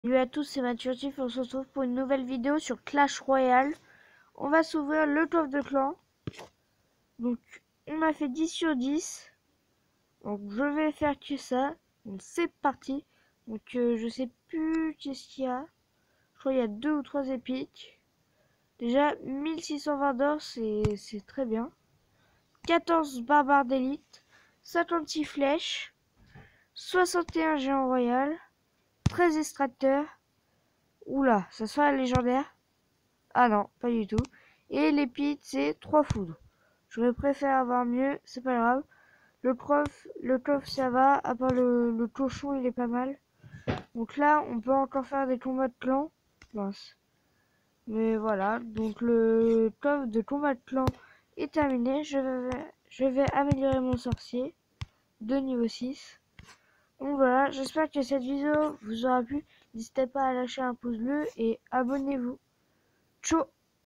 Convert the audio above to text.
Salut à tous, c'est Mathurtif, on se retrouve pour une nouvelle vidéo sur Clash Royale. On va s'ouvrir le coffre de clan. Donc on m'a fait 10 sur 10. Donc je vais faire que ça. Donc c'est parti. Donc je sais plus qu'est-ce qu'il y a. Je crois qu'il y a 2 ou 3 épiques. Déjà 1620 d'or, c'est très bien. 14 barbares d'élite. 56 flèches. 61 géants royal. 13 extracteurs. Oula, ça sera la légendaire. Ah non, pas du tout. Et les pits, c'est 3 foudres. J'aurais préféré avoir mieux, c'est pas grave. Le coffre ça va, à part le cochon il est pas mal. Donc là, on peut encore faire des combats de clan. Mince. Mais voilà, donc le coffre de combat de clan est terminé. Je vais améliorer mon sorcier de niveau 6. Donc voilà, j'espère que cette vidéo vous aura plu. N'hésitez pas à lâcher un pouce bleu et abonnez-vous. Ciao!